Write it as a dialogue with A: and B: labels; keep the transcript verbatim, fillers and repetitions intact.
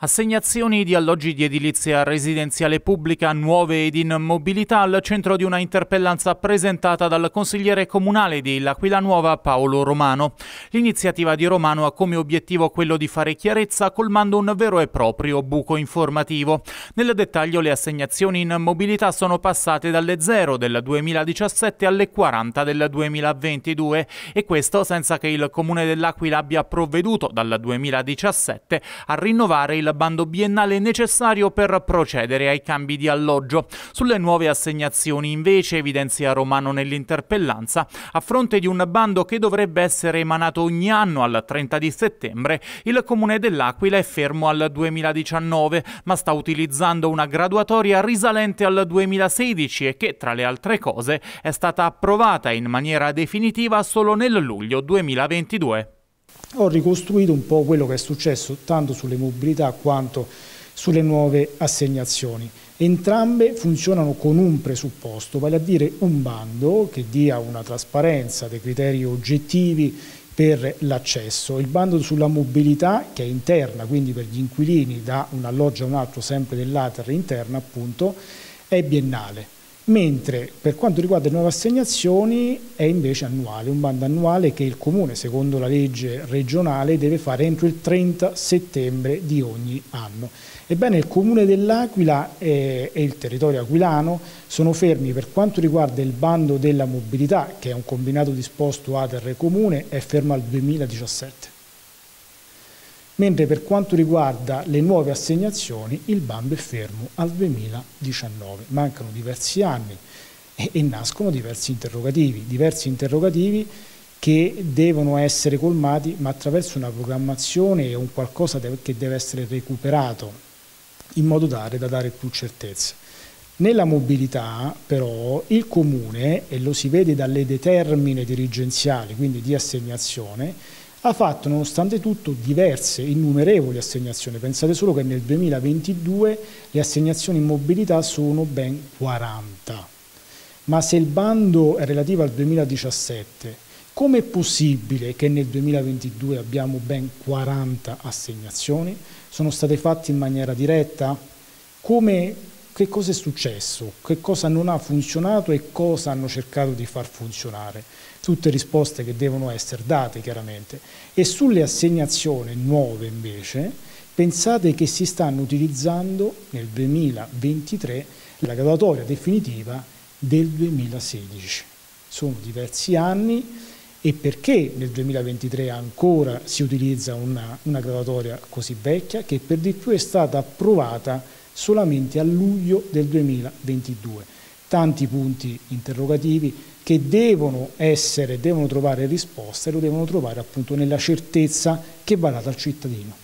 A: Assegnazioni di alloggi di edilizia residenziale pubblica nuove ed in mobilità al centro di una interpellanza presentata dal consigliere comunale di L'Aquila Nuova Paolo Romano. L'iniziativa di Romano ha come obiettivo quello di fare chiarezza colmando un vero e proprio buco informativo. Nel dettaglio le assegnazioni in mobilità sono passate dalle zero del duemiladiciassette alle quaranta del duemilaventidue e questo senza che il Comune dell'Aquila abbia provveduto dal duemiladiciassette a rinnovare il bando biennale necessario per procedere ai cambi di alloggio. Sulle nuove assegnazioni invece, evidenzia Romano nell'interpellanza, a fronte di un bando che dovrebbe essere emanato ogni anno al trenta di settembre, il Comune dell'Aquila è fermo al duemiladiciannove, ma sta utilizzando una graduatoria risalente al duemilasedici e che, tra le altre cose, è stata approvata in maniera definitiva solo nel luglio duemilaventidue.
B: Ho ricostruito un po' quello che è successo tanto sulle mobilità quanto sulle nuove assegnazioni. Entrambe funzionano con un presupposto, vale a dire un bando che dia una trasparenza dei criteri oggettivi per l'accesso. Il bando sulla mobilità, che è interna, quindi per gli inquilini da un alloggio a un altro sempre dell'A T E R interna appunto, è biennale. Mentre per quanto riguarda le nuove assegnazioni è invece annuale, un bando annuale che il Comune, secondo la legge regionale, deve fare entro il trenta settembre di ogni anno. Ebbene, il Comune dell'Aquila e, e il territorio aquilano sono fermi per quanto riguarda il bando della mobilità, che è un combinato disposto A T E R Comune, è fermo al duemiladiciassette. Mentre per quanto riguarda le nuove assegnazioni il bando è fermo al duemiladiciannove. Mancano diversi anni e, e nascono diversi interrogativi, diversi interrogativi che devono essere colmati ma attraverso una programmazione e un qualcosa che deve essere recuperato in modo tale da dare più certezze. Nella mobilità però il Comune, e lo si vede dalle determine dirigenziali, quindi di assegnazione, ha fatto nonostante tutto diverse, innumerevoli assegnazioni. Pensate solo che nel duemilaventidue le assegnazioni in mobilità sono ben quaranta. Ma se il bando è relativo al duemiladiciassette, com'è possibile che nel duemilaventidue abbiamo ben quaranta assegnazioni? Sono state fatte in maniera diretta? Come, che cosa è successo? Che cosa non ha funzionato e cosa hanno cercato di far funzionare? Tutte risposte che devono essere date chiaramente. E sulle assegnazioni nuove invece, pensate che si stanno utilizzando nel duemilaventitré la graduatoria definitiva del duemilasedici. Sono diversi anni e perché nel duemilaventitré ancora si utilizza una, una graduatoria così vecchia che per di più è stata approvata solamente a luglio del duemilaventidue. Tanti punti interrogativi che devono essere, devono trovare risposte e lo devono trovare appunto nella certezza che va data al cittadino.